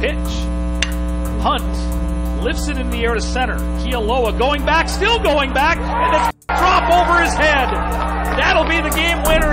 pitch. Hunt lifts it in the air to center. Kealoha going back, still going back, and it's drop over his head. That'll be the game winner.